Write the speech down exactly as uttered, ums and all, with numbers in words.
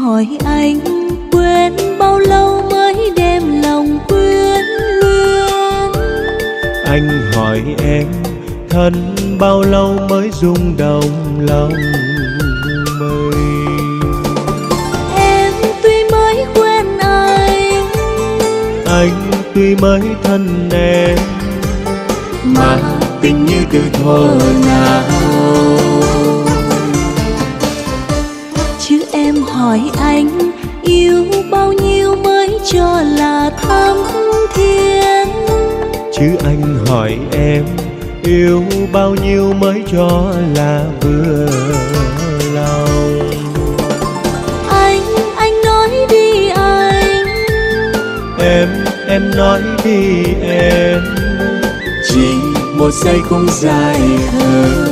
hỏi anh, quên bao lâu mới đem lòng quyến luyến. Anh hỏi em, thân bao lâu mới rung động lòng mình. Em tuy mới quen anh, anh tuy mới thân em, mà tình như từ thuở nào. Chứ em hỏi anh, yêu bao nhiêu mới cho là thắm thiết. Chứ anh hỏi em, yêu bao nhiêu mới cho là vừa lòng. Anh, anh nói đi anh. Em, em nói đi em. Chỉ một giây cũng dài hơi.